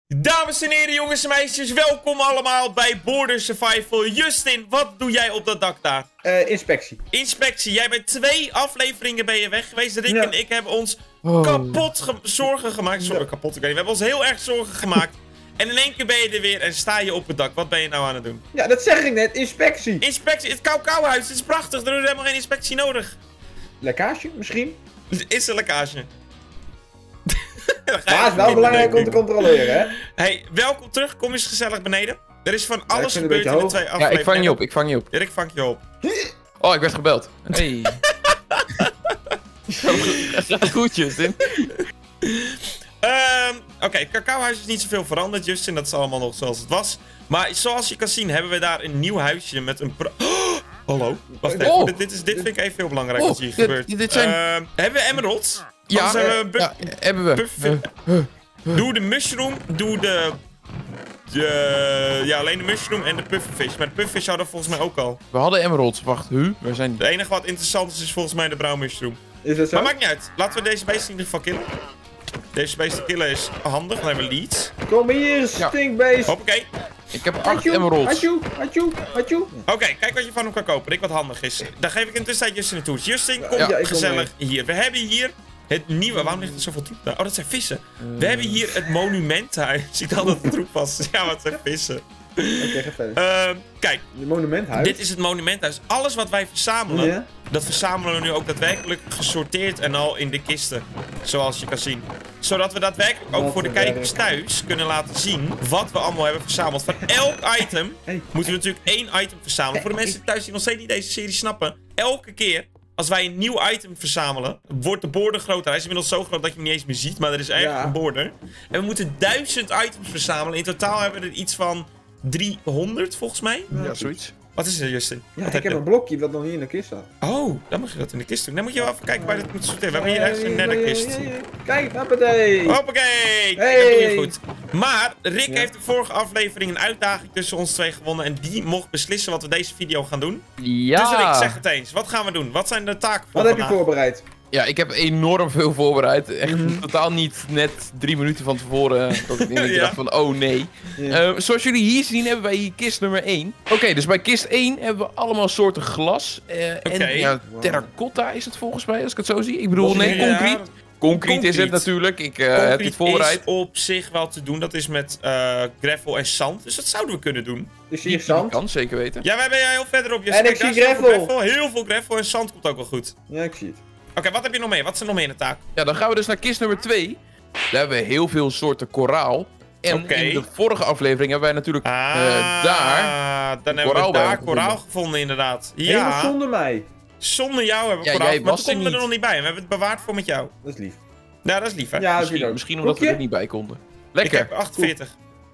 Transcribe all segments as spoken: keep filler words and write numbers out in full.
Dames en heren, jongens en meisjes, welkom allemaal bij Border Survival. Justin, wat doe jij op dat dak daar? Uh, inspectie. Inspectie, jij bent twee afleveringen ben je weg geweest. Rick ja. en ik hebben ons oh. kapot ge zorgen gemaakt. Sorry, ja. kapot, ik weet niet. We hebben ons heel erg zorgen gemaakt. En in één keer ben je er weer en sta je op het dak. Wat ben je nou aan het doen? Ja, dat zeg ik net, inspectie. Inspectie, het kou-kou-huis, het is prachtig. Er is helemaal geen inspectie nodig. Lekkage, misschien? Is er lekkage? Maar het is wel belangrijk om te controleren, hè? Hey, welkom terug. Kom eens gezellig beneden. Er is van alles ja, gebeurd in de twee afleveringen. Ja, ik vang je op, ik vang je op. Erik, vang je op. Oh, ik werd gebeld. Hey. Gaat goed, Justin. Um, Oké, okay, het cacaohuis is niet zoveel veranderd, Justin. Dat is allemaal nog zoals het was. Maar zoals je kan zien hebben we daar een nieuw huisje met een... Pro oh, hallo? Wacht even, oh. dit, dit, is, dit vind ik even heel belangrijk oh, wat hier dit, gebeurt. Dit zijn... Uh, hebben we emeralds? Ja, hebben we ja, hebben we. Uh, doe de mushroom, doe de... de... Ja, alleen de mushroom en de pufferfish. Maar de pufferfish hadden we volgens mij ook al. We hadden emeralds, wacht, huh? Waar zijn die? Het enige wat interessant is, is volgens mij de brown mushroom. Is dat zo? Maar maakt niet uit. Laten we deze beest in ieder geval killen. Deze beest te killen is handig, dan hebben we leads. Kom hier, stinkbeest. Hoppakee. Ik heb acht emeralds. Atjoe, atjoe, atjoe. Oké, okay, kijk wat je van hem kan kopen. Rick, wat handig is. Dan geef ik in de tussentijd Justin een toets. Justin, kom ja, gezellig hier. We hebben hier het nieuwe... Waarom ligt er zoveel troep daar? Oh, dat zijn vissen. We hebben hier het monumenthuis. Ziet al dat het troep was. Ja, wat zijn vissen. Oké, okay, ga verder. Uh, kijk. Het monumenthuis? Dit is het monumenthuis. Alles wat wij verzamelen, ja? dat verzamelen we nu ook daadwerkelijk gesorteerd en al in de kisten. Zoals je kan zien. Zodat we daadwerkelijk ook wat voor de kijkers thuis kunnen laten zien wat we allemaal hebben verzameld. Van elk item hey. moeten we natuurlijk één item verzamelen. Voor de mensen thuis die nog steeds niet deze serie snappen. Elke keer als wij een nieuw item verzamelen, wordt de border groter. Hij is inmiddels zo groot dat je hem niet eens meer ziet, maar er is eigenlijk ja. een border. En we moeten duizend items verzamelen. In totaal hebben we er iets van driehonderd volgens mij. Ja, zoiets. Wat is er, Justin? Ja, wat ik heb, heb je? een blokje dat nog niet in de kist zat. Oh, dan mag je dat in de kist doen. Dan moet je wel even kijken waar je dat moet sorteren. We hebben hier ergens een netherkist. Kijk, hoppatee. Hoppakee. Hey. Dat doe je goed. Maar Rick ja. heeft de vorige aflevering een uitdaging tussen ons twee gewonnen. En die mocht beslissen wat we deze video gaan doen. Ja. Dus Rick, zeg het eens. Wat gaan we doen? Wat zijn de taken voor Wat heb je vandaag? voorbereid? Ja, ik heb enorm veel voorbereid. Echt mm-hmm. totaal niet net drie minuten van tevoren dat ik ja. dacht van, oh nee. Ja. Uh, zoals jullie hier zien hebben wij hier kist nummer één. Oké, okay, dus bij kist één hebben we allemaal soorten glas. Uh, okay. En ja, terracotta is het volgens mij, als ik het zo zie. Ik bedoel, nee, ja. concrete. Concrete is het natuurlijk. Ik uh, heb dit voorbereid. Is op zich wel te doen. Dat is met uh, gravel en zand. Dus dat zouden we kunnen doen. Dus hier zand? Kan, zeker weten. Ja, wij zijn heel verder op. Je en ik zie gravel. gravel. Heel veel gravel en zand komt ook wel goed. Ja, ik zie het. Oké, okay, wat heb je nog meer? Wat is er nog meer in de taak? Ja, dan gaan we dus naar kist nummer twee. Daar hebben we heel veel soorten koraal. En okay. in de vorige aflevering hebben wij natuurlijk ah, uh, daar... Dan hebben we daar koraal gevonden, inderdaad. Ja. Helemaal zonder mij. Zonder jou hebben we ja, koraal. Jij maar was toen konden we niet. er nog niet bij. We hebben het bewaard voor met jou. Dat is lief. Ja, dat is lief, hè? Ja, misschien, dat misschien omdat Koekje? we er niet bij konden. Lekker. Ik heb achtenveertig.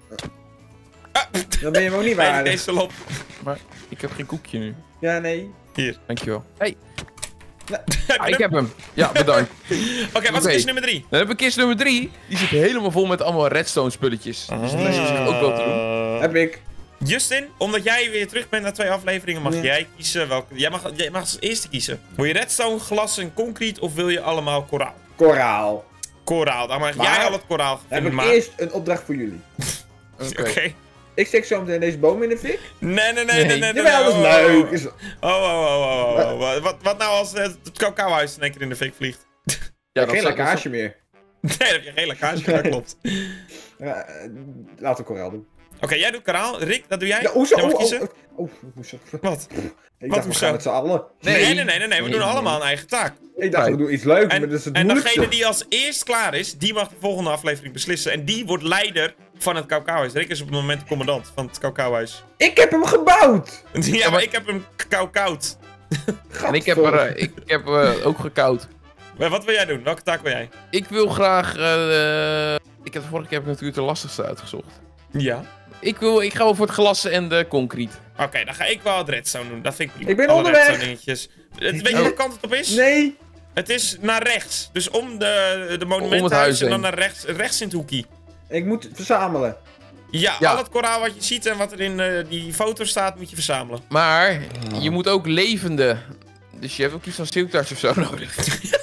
Ah. Dan ben je hem ook niet waardig. Nee, deze lop. Maar ik heb geen koekje nu. Ja, nee. Hier. Dankjewel. Hey. Ja. Ah, ik heb hem. Ja, bedankt. Oké, okay, wat is okay. kist nummer drie? Dan hebben we kist nummer drie. Die zit helemaal vol met allemaal redstone spulletjes. Ah. Dus dat is misschien ook wel te doen. Heb ik. Justin, omdat jij weer terug bent na twee afleveringen, mag ja. jij kiezen welke... Jij mag, jij mag als eerste kiezen. Wil je redstone, glas en concrete of wil je allemaal koraal? Koraal. Koraal, dan mag maar, jij al het koraal Dan heb ik maar... eerst een opdracht voor jullie. Oké. Okay. Okay. Ik steek zo meteen deze boom in de fik. Nee, nee, nee, nee, nee. nee, nee, Jawel, nee. dat is leuk. Is... Oh, oh, oh, oh, oh, oh. Wat, wat nou als het cacaohuis in één keer in de fik vliegt? Ja, ja geen lekkage meer. Nee, dan heb je geen lekkage, dat klopt. Ja, laten we koraal doen. Oké, okay, jij doet koraal. Rick, dat doe jij. Ja, hoezo? Jij mag oh, kiezen. oh, oh, hoezo? Wat? Ik Wat dacht, we gaan met z'n allen. Nee, nee, nee, nee, nee, nee. we doen allemaal een eigen taak. Ik dacht, we doen iets leuks, en, maar dat is het En moeilijkste. degene die als eerst klaar is, die mag de volgende aflevering beslissen. En die wordt leider van het cacaohuis. Rick is op het moment de commandant van het cacaohuis. Ik heb hem gebouwd! Ja, maar ik heb hem koud. En ik heb, er, uh, ik heb uh, ook gekoud. Maar wat wil jij doen? Welke taak wil jij? Ik wil graag... Uh, ik heb de vorige keer heb ik natuurlijk de lastigste uitgezocht. Ja. Ik, wil, ik ga wel voor het glas en de concrete. Oké, okay, dan ga ik wel het redstone doen. Dat vind ik prima. Ik ben Alle onderweg. Dingetjes. Weet je welke kant het op is? Nee. Het is naar rechts. Dus om de, de monumenthuis en dan naar rechts, rechts in het hoekje. Ik moet het verzamelen. Ja, ja, al het koraal wat je ziet en wat er in uh, die foto staat, moet je verzamelen. Maar je moet ook levende. Dus je hebt ook iets van silktarts of zo nodig.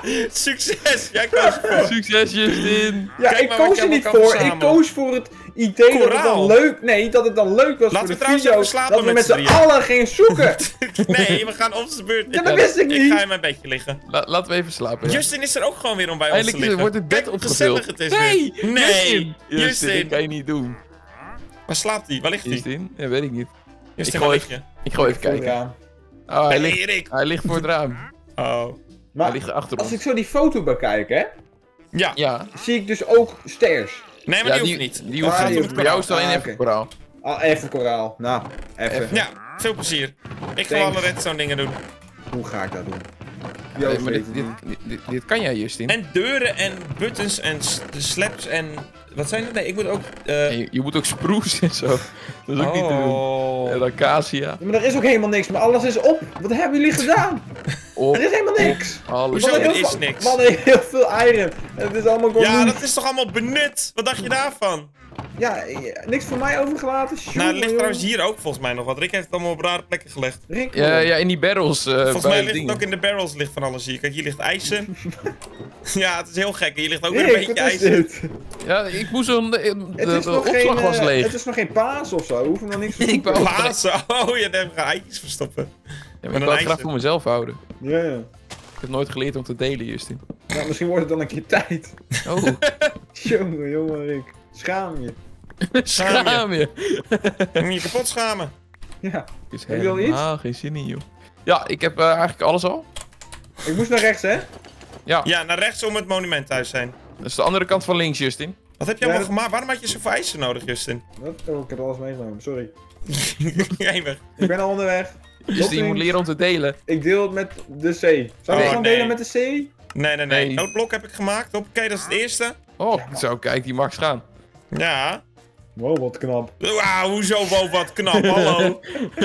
Succes! Jij koos ervoor. Succes, Justin! Ja, Kijk ik maar wat koos je er niet allemaal voor. kan Ik verzamelen. koos voor het idee dat het dan Koraal. leuk... Nee, dat het dan leuk was Laten we voor de trouwens video. even slapen Dat we met met z'n z'n drieën. allen gingen zoeken. Nee, we gaan op zijn beurt. Ja, dat wist ik Ik niet. ga in mijn bedje liggen. La laten we even slapen. Ja. Justin is er ook gewoon weer om bij ons Eindelijk te is- liggen. wordt het bed Kijk hoe opgevuld. gezellig het is Nee! weer. Nee! Justin! Justin, Justin. dat kan je niet doen. Waar slaapt hij? Waar ligt hij? Justin? Ja, weet ik niet. Justin, Ik waar gooi lig je? Ik ga even kijken. Ja. Oh, hij Nee, ligt, Erik. hij ligt voor het raam. Oh. Hij Maar ligt achter als ons. ik zo die foto bekijk, hè, Ja. Ja, zie ik dus ook sters. Nee, maar ja die die, hoeft niet. die hoeft Ah, niet. die Voor hoeft jou niet. is het alleen Ah, even oké. koraal. Ah, even koraal. Nou, even. Even. Ja, veel plezier. Ik ga wel Thanks. alle redstone dingen doen. Hoe ga ik dat doen? Nee, Joost maar weet dit, het dit, niet. dit, dit, dit kan jij, Justin. En deuren en buttons en s- de slaps en... Wat zijn het? Nee, ik moet ook... eh En je, je moet ook spruce en zo. Dat is ook niet te doen. Oh. En acacia. Ja, maar er is ook helemaal niks, maar alles is op. Wat hebben jullie gedaan? Op, Er is helemaal niks. alles. Hoezo? We hadden er heel is veel- niks. We hadden heel veel eieren. En het is allemaal gewoon... Ja, dat is toch allemaal benut? Wat dacht je daarvan? Ja, ja, niks voor mij overgelaten. Nou, er Jongen, ligt trouwens jongen. hier ook volgens mij nog wat. Rick heeft het allemaal op rare plekken gelegd. Rick, Ja, ja, in die barrels. eh Volgens bij mij de ligt het dingen. ook in de barrels ligt van alles hier. Kijk, hier ligt ijzer. Ja, het is heel gek. Hier ligt ook weer Rick, een beetje wat is ijzer. dit? Ja, ik moest een. De, de, Het de is, nog opslag geen, was eh, leeg. het is nog geen paas of zo. We hoeven nog niks te Ik zoeken. wou- Blazen. Oh, je hebt eitjes verstoppen. Ja, met maar een ik wil het ijzer. graag voor mezelf houden. Ja, ja. Ik heb nooit geleerd om te delen, Justin. Nou, misschien wordt het dan een keer tijd. Oh, Jongen, jongen, Rick. Schaam je. schaam je. Je moet je kapot schamen. Ja. Is Heb je al iets? helemaal geen zin in, joh. Ja, ik heb eh, eigenlijk alles al. Ik moest naar rechts, hè? Ja, Ja, naar rechts om het monument thuis zijn. dat is de andere kant van links, Justin. Wat heb je Ja, allemaal dat- gemaakt? Waarom had je zoveel ijzer nodig, Justin? Wat? Oh, ik heb alles meegenomen. Sorry. Jij weg. Ik ben al onderweg. Justin, je moet leren om te delen. Ik deel het met de C. Zou Oh, ik gewoon nee. delen met de C? Nee, nee, nee. Nee. Noodblok heb ik gemaakt. Hoppakee, dat is het eerste. Oh, zo, kijk, die Max gaan. Ja. Wow, wat knap. Wauw, hoezo wow, wat knap, hallo.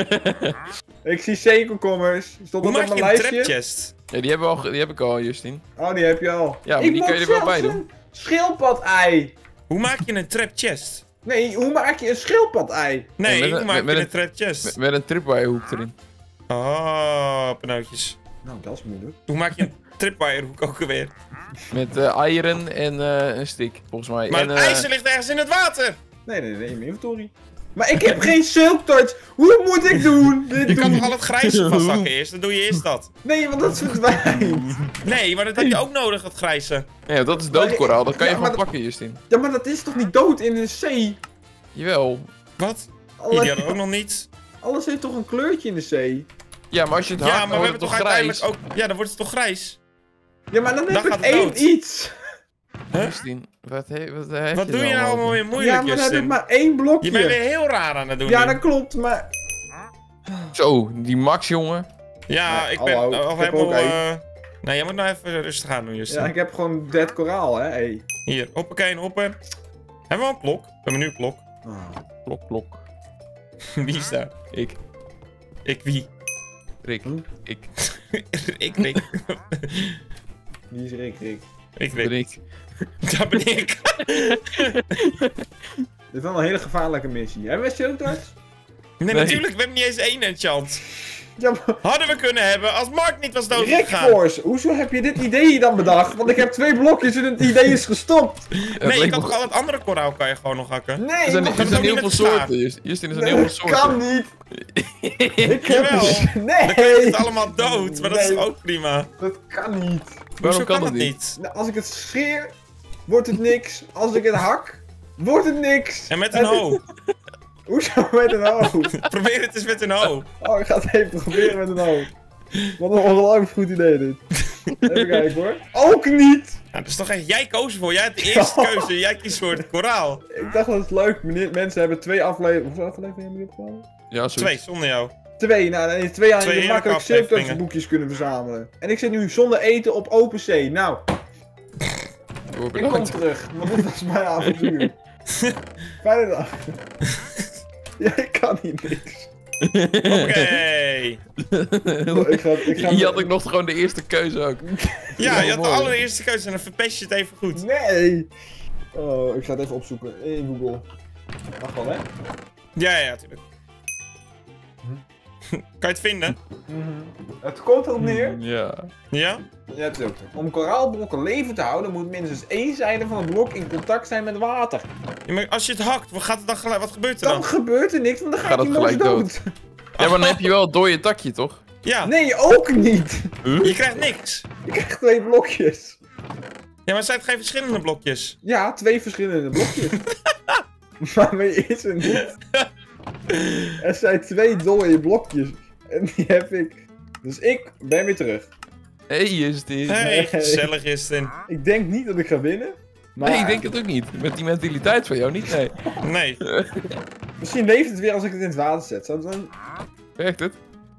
Ik zie C-komkommers. Stond Hoe dat op maak mijn je een lijstje? trapchest? Ja, die, hebben we al, die heb ik al, Justin. Oh, die heb je al. Ja, maar ik die kun je moet er wel bij zelfs doen. een schildpad-ei. Hoe maak je een trap chest? Nee, hoe maak je een schildpad-ei? Nee, met een- hoe maak met je een- een trap chest? Met, met een tripwire hoek erin. Oh, panootjes. Nou, dat is moeilijk. Hoe maak je een tripwire hoek ook alweer? Met eh eieren en eh, een stick, volgens mij. Maar en, het eh, ijzer ligt ergens in het water. Nee, nee, nee, in mijn inventory. Maar ik heb geen silk touch. Hoe moet ik doen? Dit Je kan doen? toch al het grijze vastzakken eerst? Dan doe je eerst dat. Nee, want dat verdwijnt. Nee, maar dat heb je ook nodig, dat grijze. Ja, dat is doodkoraal, dat kan je Ja, gewoon maar dat- pakken, Justin. Ja, maar dat is toch niet dood in een C? Jawel. Wat? Alle- Die hadden ook nog niet. Alles heeft toch een kleurtje in de C? Ja, maar als je het Ja, hakt, maar dan we wordt hebben het toch toch uiteindelijk grijs. ook... Ja, dan wordt het toch grijs? Ja, maar dan Dan heb ik gaat het één dood. iets. Justin, wat, he, wat heb Wat je doe je dan nou allemaal over? weer moeilijk, Ja, maar dan heb ik Justin? maar één blokje. Je bent weer heel raar aan het doen Ja, nu. dat klopt, maar... Zo, die Max, jongen. Ja, Ja, ik ben hallo, al ik heb helemaal... ook eh, Nee, jij moet nou even rustig aan doen, Justin. Ja, ik heb gewoon dead koraal, hè. Hey. Hier, hoppakee, een hopper. Hebben we al een klok? We hebben nu een klok. Oh. Klok, klok. Wie is daar? Ik, Ik wie? Rick, Hm? ik, ik, Rick. Wie is Rick, Rick? Ik, Rick. Rick. Dat ben ik. Dit is wel een hele gevaarlijke missie. Hebben we silk touch? Nee, Nee. natuurlijk, we hebben niet eens één enchant. Ja, maar... Hadden we kunnen hebben als Mark niet was Rick doodgegaan. Force, hoezo heb je dit idee dan bedacht? Want ik heb twee blokjes en het idee is gestopt. Het Nee, je leek kan me toch al het andere koraal kan je gewoon nog hakken? Nee, Er zijn, maar- er dat zijn ook heel niet veel met soorten, Just- Justin. Er zijn Nee, heel veel dat soorten. kan niet. Ik heb Jawel. dus... Dan kun je Nee, het allemaal dood, maar dat is Nee. ook prima. dat kan niet. Hoezo Waarom kan kan dat dat niet? niet? Nou, als ik het scheer, wordt het niks. Als ik het hak, wordt het niks. En met een ho. Hoezo met een ho? Probeer het eens met een ho. Oh, ik ga het even proberen met een ho. Wat een ongelooflijk goed idee dit. Even kijken hoor. Ook niet! Nou, dat is toch echt... Jij koos ervoor. Jij hebt de eerste keuze. Jij kiest voor het koraal. Ik dacht dat het leuk. Meneer, mensen hebben twee afleveringen. Hoeveel afleveringen hebben jullie opgehouden? Ja, zoiets. Twee, zonder jou. Twee, nou dan is twee aan Twee je heerlijke makkelijk afleveringen. circus boekjes kunnen verzamelen. En ik zit nu zonder eten op open zee. Nou, Door ik kom bedankt. terug, want dit was mijn avontuur. Fijne dag. Ja, ik kan hier niks. Oké. Oh, ik ga, ik ga Hier had ik nog gewoon de eerste keuze ook. Ja, je had de mooi. allereerste keuze en dan verpest je het even goed. Nee! Oh, ik ga het even opzoeken in Google. Mag wel, hè? Ja, ja, natuurlijk. Kan je het vinden? Mm-hmm. Het komt erop neer. Ja. Ja? Ja, het is ook zo. Om koraalblokken levend te houden moet minstens één zijde van het blok in contact zijn met water. Ja, maar als je het hakt, wat, gaat er dan gelijk, wat gebeurt er Dan dan? gebeurt er niks, want dan Gaat gaat het die mos gelijk dood. Ja, maar dan heb je wel het dode takje, toch? Ja, Nee, ook niet. je krijgt niks. Je krijgt twee blokjes. Ja, maar zijn het geen verschillende blokjes? Ja, twee verschillende blokjes. Maar meer is er niet. Er zijn twee dode blokjes. En die heb ik. Dus ik ben weer terug. Hé, hey, is dit? Hé, hey, Nee. gezellig is het. Ik denk niet dat ik ga winnen. Maar Nee, ik denk het ook niet. Met die mentaliteit van jou niet, nee. Nee. misschien leeft het weer als ik het in het water zet. Zou het dan... Werkt het?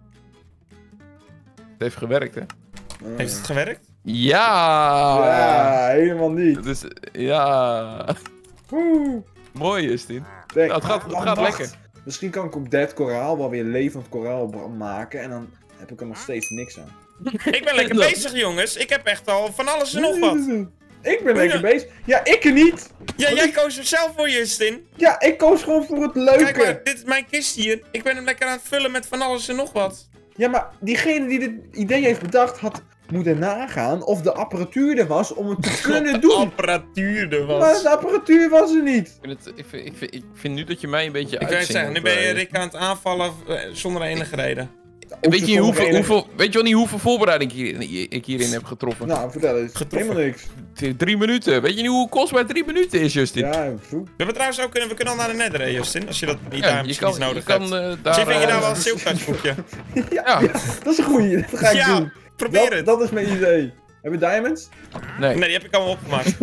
Het heeft gewerkt, hè? Uh, Heeft het gewerkt? Ja! Ja, helemaal niet. Dus, ja... Oeh. Mooi is dit. Denk, Nou, het gaat- het ah, gaat wacht. lekker. Misschien kan ik op Dead Koraal wel weer levend koraal maken. En dan heb ik er nog steeds niks aan. Ik ben lekker bezig, jongens. Ik heb echt al van alles en nog wat. Ik ben lekker bezig. Ja, ik er niet. Ja, jij koos er zelf voor, Justin. Ja, ik koos gewoon voor het leuke. Kijk maar, dit is mijn kist hier. Ik ben hem lekker aan het vullen met van alles en nog wat. Ja, maar diegene die dit idee heeft bedacht had moeten nagaan of de apparatuur er was om het te kunnen doen. Apparatuur er Maar was. de apparatuur was er niet. Ik vind, het, ik, vind, ik, vind, ik vind nu dat je mij een beetje Ik wil je zeggen, nu uitzingelt, ben je eh. Rick aan het aanvallen eh, zonder enige reden. En weet, je hoeveel, Sommige hoeveel, weet je wel niet hoeveel voorbereiding ik, hier, ik hierin heb getroffen? Nou, vertel eens. Getroffen. Helemaal niks. T- Drie minuten. Weet je niet hoe kostbaar drie minuten is, Justin? Ja, zo. We hebben trouwens ook kunnen, we kunnen al naar de nether, hè, Justin. Als je dat niet Ja, daar je misschien kan, iets je nodig kan hebt. eh, daar... Misschien vind je eh, daar wel een silktouchboekje. Ja, Dat is een goeie, dat ga ik Ja, doen. probeer dat, het. dat is mijn idee. Heb je diamonds? nee. Nee, die heb ik allemaal opgemaakt.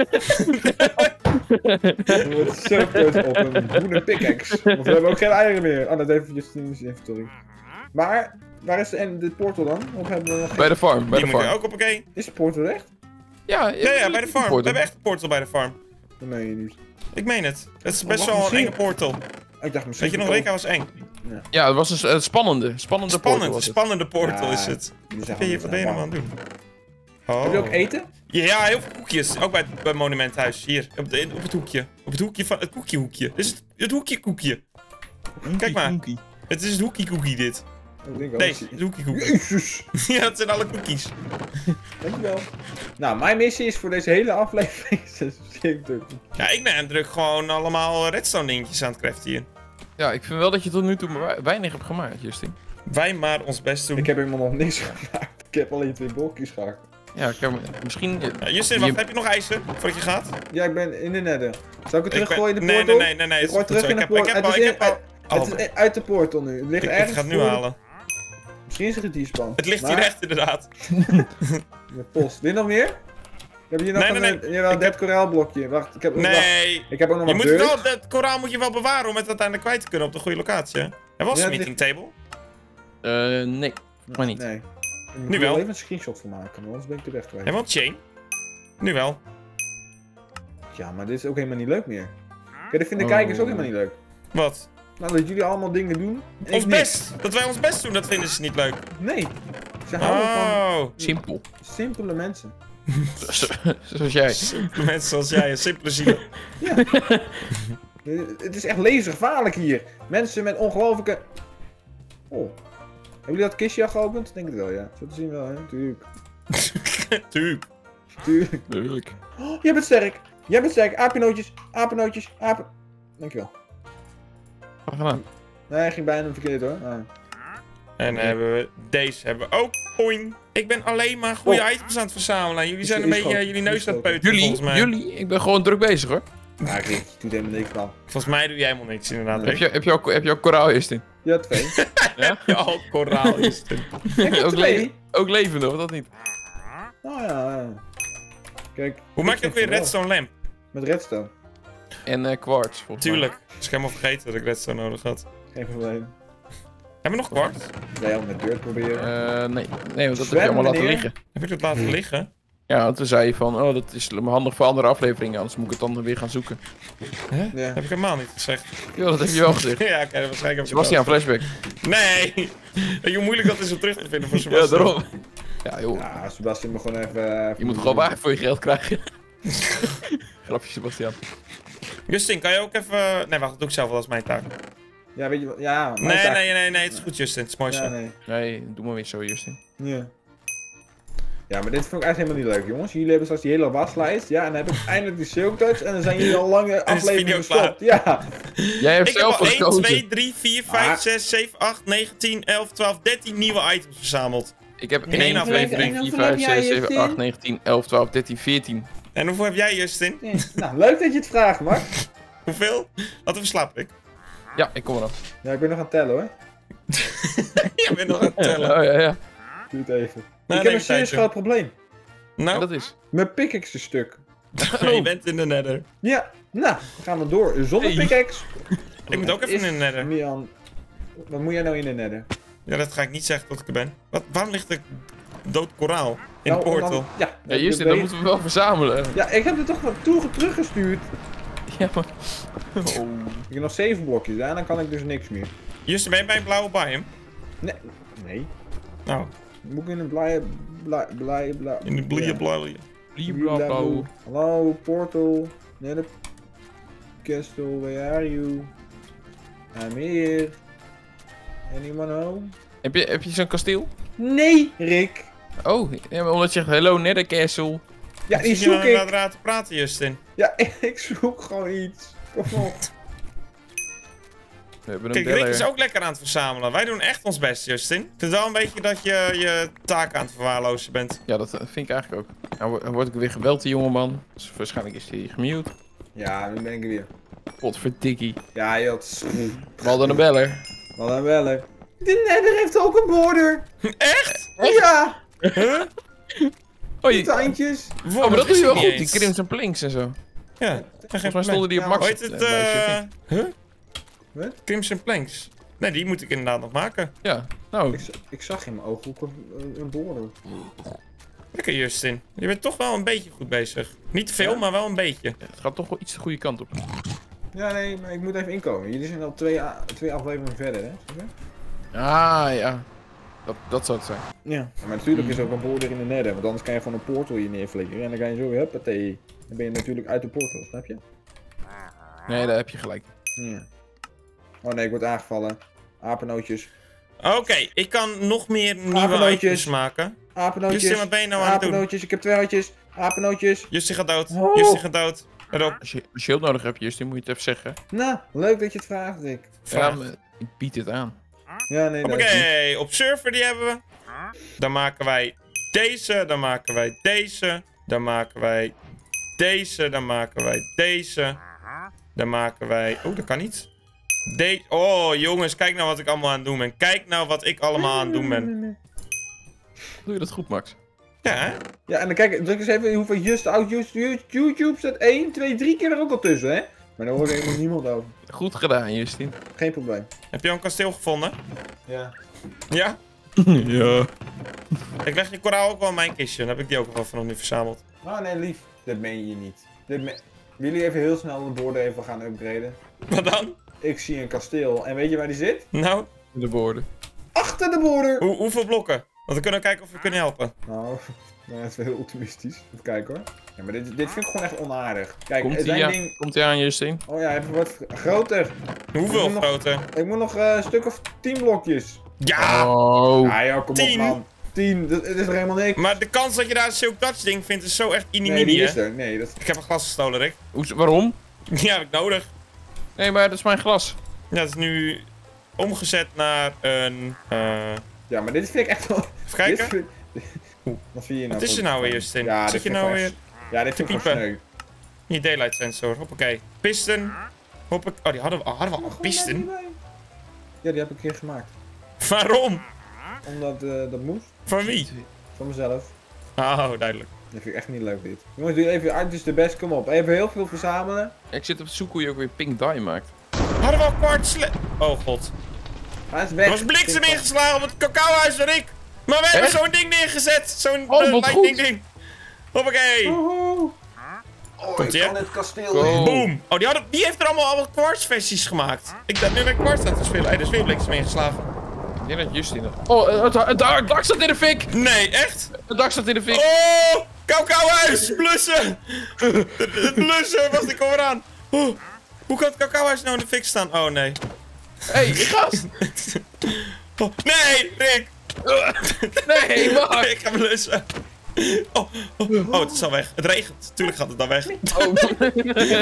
Dan wordt surfboard op een groene pickaxe. Want we hebben ook geen eieren meer. Ah, dat heeft Justin's inventory. Maar, waar is de, en de portal dan? Of hebben we nog geen... Bij de farm, bij Die de moet je farm. ook op, oké. Is de portal echt? Ja, Ja, ja, bij de farm. We hebben echt een portal bij de farm. Dat meen je niet. Ik meen het. Het is Oh, best wacht, wel een misschien- enge portal. Ik dacht misschien... Weet je nog, Rick, hij was eng. Ja, het was een s- een spannende, spannende portal Spannend, was het. spannende portal Ja, is het. die Wat zijn ben je, gewoon- wat ben je nou aan het doen? Oh. Heb je ook eten? Ja, heel veel koekjes. Ook bij het, bij het monumenthuis. Hier, op, de, op het hoekje. Op het hoekje van het koekjehoekje. Dit is het, het hoekje koekje. Kijk maar. Het is het hoekje koekie dit. Ik denk wel. Nee, het hoekje koekje. Jezus. Ja, het zijn alle koekjes. Dankjewel. Nou, mijn missie is voor deze hele aflevering... Ja, ik ben druk gewoon allemaal redstone dingetjes aan het craften hier. Ja, ik vind wel dat je tot nu toe maar wei- weinig hebt gemaakt, Justin. Wij maar ons best doen. Ik heb helemaal nog niks gemaakt. Ik heb alleen twee blokjes gehakt. Ja, ik heb, misschien... Ja, Justin, wacht, heb je nog ijzer voordat je gaat? Ja, ik ben in de nether. Zal ik het Ik ben- teruggooien in de nee, portal? nee, nee, nee, nee. Ik het gooi is goed terug zo. in de Ik heb, portal. ik heb al, ik heb al... Het Oh, is uit de portal nu. Het ligt ik, ik ergens ga het nu voor- halen. Misschien is het die span. Het ligt Maar- hier echt inderdaad. De post. Wil je nog meer? Heb je hier nog Nee, een, nee, een, nee. jawel, een Ik dead heb- koraalblokje? Wacht, ik heb, wacht. Nee. Ik heb ook nog Je wat moet dirt. wel, dat koraal moet je wel bewaren om het uiteindelijk kwijt te kunnen op de goede locatie. Hè? Er was Ja, een het meeting table. Eh, nee, maar niet. Nee. Ik moet Nu er wel. even een screenshot van maken, anders ben ik de weg kwijt. En wat chain? Nu wel. Ja, maar dit is ook helemaal niet leuk meer. Kijk, dat vinden Oh. kijkers ook helemaal niet leuk. Wat? Nou, dat jullie allemaal dingen doen. en Ons ik niks. best. Dat wij ons best doen, dat vinden ze niet leuk. Nee. Ze houden van Oh. Simpel. simpele mensen. Zo- Zoals jij. Simpele mensen zoals jij, een simpele ziel. Ja. Eh, Het is echt levensgevaarlijk hier. Mensen met ongelofelijke... Oh. Hebben jullie dat kistje al geopend? Denk het wel, ja. Zo te zien wel, hè? Tuurlijk. Tuurlijk. Tuurlijk. Tuurlijk. Oh, jij bent sterk. Jij bent sterk. Apennootjes. Apennootjes. Apen... Dankjewel. Wat gedaan? Nee, hij ging bijna verkeerd hoor. Ah. En dan hebben we deze hebben we ook. Poing. Ik ben alleen maar goede Oh. items aan het verzamelen. Jullie Is- zijn een is beetje gewoon- eh, jullie neus is aan het ook- peuteren Jullie, volgens mij. jullie, ik ben gewoon druk bezig hoor. Ah, Rick, je doet helemaal niks van. Volgens mij doe jij helemaal niks inderdaad. Nee. Heb je, heb je, al, heb je al koraal, Justin? Ja, twee. Ja? Ja, al koraal is het. Ik heb ook, twee. le ook levende, of dat niet? Oh ja, ja. Kijk. Hoe maak je ik ook weer vind redstone lamp? wel. Met redstone. En eh quartz, volgens mij. Tuurlijk. Dus ik helemaal vergeten dat ik redstone nodig had. Geen probleem. Hebben we nog kwart? Wij al met dirt proberen. Eh, nee, nee, want dat heb je Zwemmen, allemaal laten meneer? liggen. Heb ik dat laten liggen? Ja, want toen zei je van, oh, dat is handig voor andere afleveringen, anders moet ik het dan weer gaan zoeken. Hè? Ja. Heb ik helemaal niet gezegd. Ja, dat heb je wel gezegd. Ja, oké, waarschijnlijk heb ik Sebastian, het flashback. wel. Nee! Weet je hoe moeilijk dat is om terug te vinden voor Ja, Sebastian? daarom. Ja, joh. Ja, Sebastian moet gewoon even... even Je moet gewoon waar voor je geld krijgen. Grapje, Sebastian. Justin, kan je ook even... Nee, wacht, dat doe ik zelf wel als mijn taak. Ja, weet je wat? Ja, Nee, nee, nee, nee, nee, het is goed, Justin. Het is mooi zo. Ja, nee. Nee, doe maar weer zo, Justin. Ja. Ja, maar dit vond ik eigenlijk helemaal niet leuk, jongens. Jullie hebben straks die hele waslijst. Ja, en dan heb ik eindelijk die Silk Touch. En dan zijn jullie al lange afleveringen gestopt. Ja. Jij hebt Ik heb zelf al gekozen. één, twee, drie, vier, vijf, zes, zeven, acht, negen, tien, elf, twaalf, dertien nieuwe items verzameld. Ik heb In één één, twee, aflevering. drie, vier, En hoeveel vijf, heb jij, zes, zeven, Justin? acht, negen, tien, elf, twaalf, dertien, veertien. En hoeveel heb jij, Justin? Ja. Nou, leuk dat je het vraagt, Mark. Hoeveel? Wat een slaap ik. Ja, ik kom eraf. Ja, ik ben nog aan het tellen, hoor. Je bent nog aan het tellen. Oh ja, ja. Doe het even. Nou, ik heb neem een je tijd, serieus joh. groot probleem. En Nou, dat is. Mijn pickaxe is stuk. je bent in de nether. Ja, nou, dan gaan we door. Zonder Hey. pickaxe. Ik moet ook even in de nether. Mian, wat moet jij nou in de nether? Ja, dat ga ik niet zeggen tot ik er ben. Wat, waarom ligt er dood koraal in Nou, de portal? dan- ja, Ja, Justin, dat moeten we wel verzamelen. Ja, ik heb er toch wat toe teruggestuurd. Ja, maar... Oh. Ik heb nog zeven blokjes, ja, en dan kan ik dus niks meer. Justin, ben je bij een blauwe biome? Nee, nee. Nou, Moet ik in een blije, blij, blij, blij. in de blie, ja. blauwe. Blieblablo. Hallo, portal. Nether Castle, where are you? I'm here. Anyone home? Heb je, heb je zo'n kasteel? Nee, Rick. Oh, ja, maar omdat je zegt hello Nether Castle. Ja, die Zit je nou zoek ik. inderdaad te praten, Justin? Ja, ik zoek gewoon iets. Kom op. We hebben een Kijk, Rick beller. is ook lekker aan het verzamelen. Wij doen echt ons best, Justin. Ik vind wel een beetje dat je je taak aan het verwaarlozen bent. Ja, dat eh, vind ik eigenlijk ook. Nou wo- word ik weer gebeld, die jongeman. Dus waarschijnlijk is hij gemute. Ja, nu ben ik er weer. Potverdikkie. Ja, joh. tss. We hadden een beller. Wat een bellen. De Nether heeft ook een border. Echt? Ja, Huh? Oh, die je... tandjes. Wow, oh maar dat doe is je wel niet goed. Die eens. Crimson Planks en zo. Ja, Volgens mij stonden die op Ja, max. Hoe heet het? eh, bij eh Sheffield. huh? Wat? Crimson Planks. Nee, die moet ik inderdaad nog maken. Ja, nou. Ik, z- ik zag in mijn ooghoek een, een- een border. Lekker, Justin. Je bent toch wel een beetje goed bezig. Niet te veel, Ja? maar wel een beetje. Het gaat toch wel iets de goede kant op. Ja, nee, maar ik moet even inkomen. Jullie zijn al twee, a- twee afleveringen verder, hè? Snap je? Ah, ja. Dat, dat zou het zijn. Ja. Maar natuurlijk is er ook een border in de Nether, want anders kan je gewoon een portal hier neerflikkeren en dan kan je zo weer, huppatee. Dan ben je natuurlijk uit de portal, snap je? Nee, daar heb je gelijk. Ja. Oh nee, ik word aangevallen. Apennootjes. Oké, ik kan nog meer nieuwe Apennootjes. items maken. Apennootjes. Justin, wat ben je nou aan het doen? Apennootjes, ik heb twee hartjes. Apennootjes. Justin gaat dood. Oh. Justin gaat dood. Erop. Als je een shield nodig hebt, Justin, moet je het even zeggen. Nou, leuk dat je het vraagt, Rick. Ja, Vraag. maar ik bied het aan. Ja, nee, dat Oké, is niet. op server die hebben we. Dan maken wij deze, dan maken wij deze, dan maken wij deze, dan maken wij deze. Dan maken wij... Oh, dat kan niet. De oh, jongens, kijk nou wat ik allemaal aan het doen ben. Kijk nou wat ik allemaal aan het doen ben. Doe je dat goed, Max? Ja, hè? Ja, en dan kijk, druk eens even hoeveel just out YouTube staat één, twee, drie keer er ook al tussen, hè? Maar daar hoort helemaal niemand over. Goed gedaan, Justin. Geen probleem. Heb je al een kasteel gevonden? Ja. Ja? Ja. Ik leg je koraal ook wel in mijn kistje. Dan heb ik die ook wel vanaf nu verzameld. Oh nee, lief. Dat meen je niet. Dit me Willen jullie even heel snel de borden even gaan upgraden? Wat dan? Ik zie een kasteel. En weet je waar die zit? Nou, De woorden. Achter de border! hoe, hoeveel blokken? Want dan kunnen we kijken of we kunnen helpen. Nou, nou, dat is wel heel optimistisch. Even kijken hoor. Ja, maar dit, dit vind ik gewoon echt onaardig. Kijk, Komt er ie zijn aan, ding... Komt ie aan, Justin? Oh ja, even wat groter. Hoeveel Ik moet nog- groter? Ik moet nog eh, een stuk of tien blokjes. Ja! Oh. Ja, joh, kom tien? op man. tien, dat, dat is er helemaal niks. Maar de kans dat je daar een Silk Touch ding vindt is zo echt Nee, inimini, die hè? is er. Nee, dat... Ik heb een glas gestolen, Rick. Hoe, waarom? Die heb ik nodig. Nee, maar dat is mijn glas. Ja, dat is nu omgezet naar een... eh Ja, maar dit vind ik echt wel... even kijken. Dit vind... Wat vind je nou? Wat is er voor- nou weer, Justin? Ja, dit Zit je vind ik nou gewoon weer... echt- Ja, dit vind ik te gewoon piepen? sneu. Hier, daylight sensor. Hoppakee. Piston. Hoppak... Oh, die hadden we, oh, hadden we al. Gewoon Piston? net niet bij. Ja, die heb ik een keer gemaakt. Waarom? Omdat eh, dat moest. Van wie? Van mezelf. Oh, duidelijk. Dat vind ik echt niet leuk dit. Jongens, doe even uit, dus de best, kom op. Even heel veel verzamelen. Ik zit op te zoeken hoe je ook weer pink dye maakt. Hadden we al kwart sle... Oh, god. Hij is weg. Er was bliksem ingeslagen op het cacaohuis van Rick. Maar we hebben Echt? zo'n ding neergezet. Zo'n Oh, eh, wat lightning goed. ding. Hoppakee. Woehoe. Oh, Komt ik ie, kan hè? het kasteel Go. in. Boom. Oh, die, hadden, die heeft er allemaal al wat kwartsversies gemaakt. Ik dacht nu met kwarts aan te spelen. Hey, er is weer bliksem ingeslagen. Ik denk dat Justin... Oh, het, het, het, het dak staat in de fik! Nee, echt? Het dak staat in de fik! Oh, cacaohuis. Blussen. Het blussen. Wacht, ik kom eraan. Oh, hoe kan het cacaohuis nou in de fik staan? Oh, nee. Hé, hey, gast! Oh, nee, Rick! Nee, Mark! Ik ga blussen. Oh, oh, oh, het is al weg. Het regent. Tuurlijk gaat het dan weg. Oh. Oké,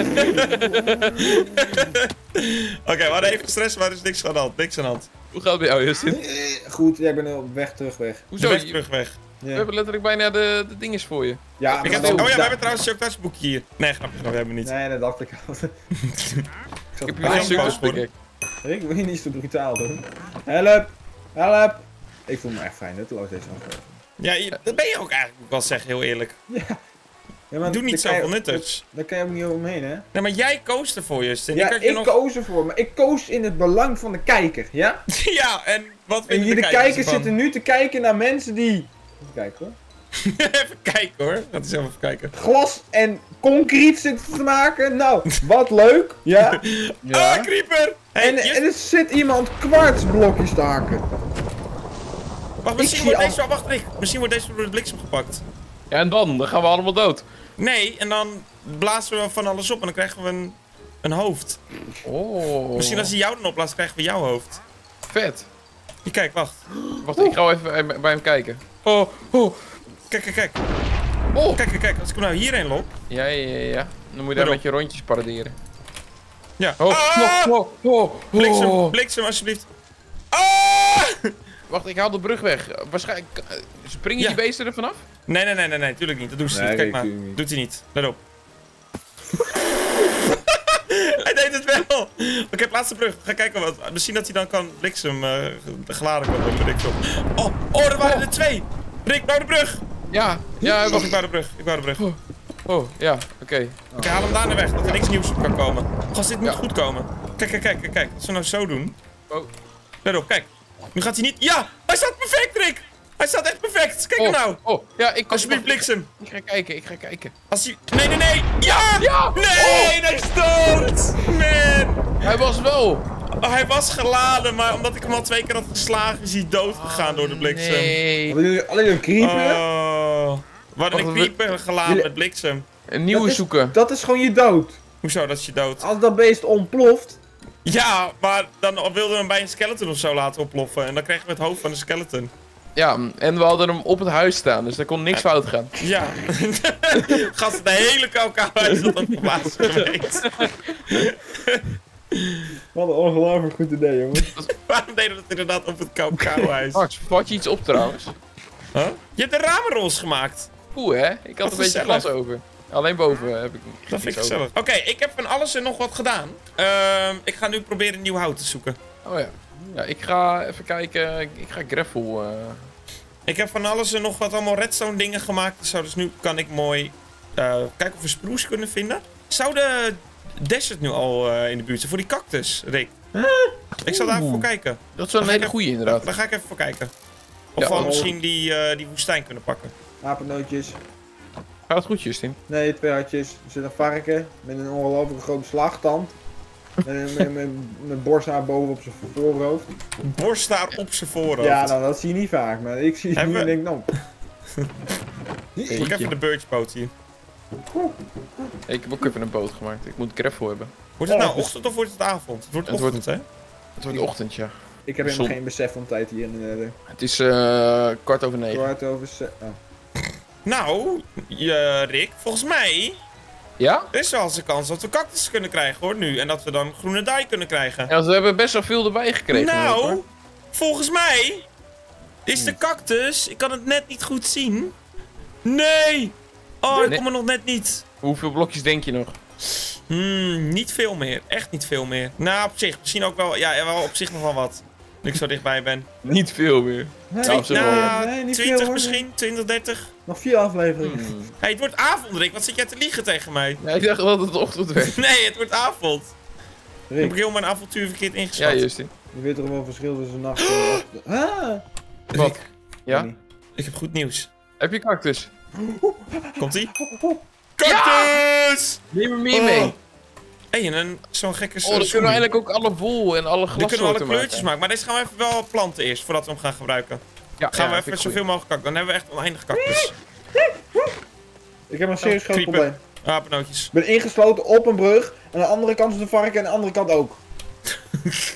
okay, we hadden even stress, maar er is niks aan de hand. Niks aan de hand. Hoe gaat het bij jou, Justin? Eh, Goed, jij bent op weg terug weg. Hoezo? Weg, Je- terug, weg. We Ja, hebben letterlijk bijna de, de dinges voor je. ja Ik maar heb, dan- oh ja, we da- hebben trouwens een boekje hier. Nee, grapje, grapje, hebben we niet. Nee, dat dacht ik al. Ik Ik heb zat hier een een stuk pauze op te kijken. Ik wil je niet zo brutaal doen. Help! Help! Ik voel me echt fijn, nutteloos deze aflevering. Ja, je, dat ben je ook eigenlijk ook wel zeggen, heel eerlijk. Ja. Ja, maar Doe niet daar kan je- zoveel nuttigs. Daar kan je ook niet omheen, hè? Nee, maar jij koos ervoor, Justin. Ja, had je ik nog... koos ervoor, maar ik koos in het belang van de kijker, ja? Ja, en wat En vinden hier, de, de kijkers kijkers ervan? zitten nu te kijken naar mensen die... Even kijken hoor. Even kijken hoor. Laten we zelf even kijken. Glas en concrete zitten te maken. Nou, wat leuk, ja? Ja. Ah, creeper! Hey, En, Just- en er zit iemand kwartsblokjes te hakken. wacht, misschien zie wordt al- deze wel... Wacht, Rick. Misschien wordt deze door de bliksem gepakt. Ja, en dan? Dan gaan we allemaal dood. Nee, en dan blazen we van alles op en dan krijgen we een, een hoofd. Oh. Misschien als hij jou dan opblaast, krijgen we jouw hoofd. Vet. Hier, kijk, wacht. Wacht, ik ga wel even bij- bij hem kijken. Oh, oh. Kijk, kijk, kijk. Oh. Kijk, kijk, kijk. Als ik hem nou hierheen lop. Ja, ja, ja, ja. Dan moet je daar Waarop? met je rondjes paraderen. Ja. Oh, Ah! oh, oh, oh, Bliksem, oh. bliksem, alsjeblieft. Ah! Wacht, ik haal de brug weg. Waarschijnlijk... eh, Springen Ja. die beesten er vanaf? Nee, nee, nee, nee, nee, tuurlijk niet. Dat doen ze Nee, niet. Kijk ik maar. doe het niet. Doet hij niet. Let op. Hij deed het wel. Oké, plaats de brug. Ga kijken wat. Misschien dat hij dan kan bliksem uh, geladen kan worden. Weet ik veel. Oh, oh, er waren er twee. Rick, bouw de brug. Ja, ja, Wacht, wacht. ik bouw de brug. Ik bouw de brug. Oké, Oh, ja, oké. haal hem daarna weg. Dat er niks nieuws op kan komen. Gast, dit moet Ja. goed komen. Kijk, kijk, kijk, kijk, kijk. Als we nou zo doen. Oh. Let op, kijk. Nu gaat hij niet. Ja, hij staat perfect, Rick. Hij staat echt perfect. Kijk hem Oh, nou. oh, ja, ik Alsjeblieft, wacht, bliksem. Ik ga kijken, ik ga kijken. Als hij... Nee, nee, nee. Ja! Ja! Nee, hij is dood. Man. Hij was wel. Oh, hij was geladen, maar omdat ik hem al twee keer had geslagen, is hij dood gegaan door de bliksem. Nee. Hadden jullie alleen een creeper? Oh. We hadden een Wacht, we- creeper geladen Jullie- met bliksem. Een nieuwe Dat is- zoeken. Dat is gewoon je dood. Hoezo, dat is je dood? Als dat beest ontploft. Ja, maar dan wilden we hem bij een skeleton of zo laten oploffen. En dan kregen we het hoofd van de skeleton. Ja, en we hadden hem op het huis staan, dus daar kon niks fout gaan. Ja. Gast, de hele kauwkauwhuis dat opgeblazen geweest. Wat een ongelooflijk goed idee, jongen. Waarom deden we dat inderdaad op het kauwkauwhuis? Max, vat je iets op trouwens? Huh? Je hebt de ramenrols gemaakt. Oeh, hè? Ik had Wat een beetje gezellig. glas over. Alleen boven heb ik Dat vind ik iets over. gezellig. Oké, ik heb van alles en nog wat gedaan. Ehm, ik ga nu proberen nieuw hout te zoeken. Oh ja. Ja, ik ga even kijken. Ik ga gravel. eh Ik heb van alles en nog wat allemaal redstone dingen gemaakt. Zo, dus nu kan ik mooi eh, kijken of we spruce kunnen vinden. Zou de desert nu al eh, in de buurt zijn? Voor die cactus, Rick? Ik zal daar even voor kijken. Dat is wel een Dan ga hele ik goeie inderdaad. Daar ga ik even voor kijken. Of Ja, we oh. misschien die, eh, die woestijn kunnen pakken. Apennootjes. Gaat het goed, Justin? Nee, twee hartjes. Er zit een varken met een ongelooflijk grote slagtand. Met, met, met, met borsthaar boven op zijn voorhoofd. Borsthaar op zijn voorhoofd. Ja, nou dat zie je niet vaak, maar ik zie het Hebben nu en we- denk, nou. Pak even de birchboot hier. Ik heb ook even een boot gemaakt. Ik moet gravel hebben. Wordt het Ja, nou dus- ochtend of wordt het avond? Het wordt Het wordt- ochtend, hè? Het wordt ochtend, ja. Ik heb helemaal Zon. geen besef van tijd hier in de Nether. Het is eh kwart over negen. Kwart over ze... Oh. Nou, je, Rick, volgens mij Ja? er is wel eens een kans dat we cactus kunnen krijgen, hoor, nu. En dat we dan groene dye kunnen krijgen. Ja, ze hebben best wel veel erbij gekregen. ook, Nou, hoor. volgens mij is de cactus... Ik kan het net niet goed zien. Nee! Oh, ik Nee. kom er nog net niet. Hoeveel blokjes denk je nog? Hmm, niet veel meer. Echt niet veel meer. Nou, op zich. Misschien ook wel... Ja, wel op zich nog wel wat. Nu ik zo dichtbij ben. Niet veel meer. Nee, Nou, ze wel. Nou, nee, niet veel, twintig hoor. misschien. twintig, dertig. Nog vier afleveringen. Hmm. Hey, het wordt avond, Rick. Wat zit jij te liegen tegen mij? Ja, ik dacht wel dat het ochtend werd. Nee, het wordt avond. Ik heb Rick, heel mijn avontuur verkeerd Ja, ingeschat. Justin. je weet toch wel verschil tussen nacht en ochtend. Ah! Wat? Ja? Nee. Ik heb goed nieuws. Heb je cactus? Komt-ie? Cactus! Neem er meer mee. Hé, en een zo'n gekke Oh, dan kunnen we eigenlijk ook alle wol en alle Dan kunnen we alle glassoorten kleurtjes maken. maken. Maar deze gaan we even wel planten eerst, voordat we hem gaan gebruiken. Ja, Gaan ja, we vind even ik zoveel mogelijk cactus. Dan hebben we echt oneindig cactus. Ik heb een serieus groot Creeper. probleem. Apennootjes. Ik ben ingesloten op een brug. Aan de andere kant is de varken en aan de andere kant ook.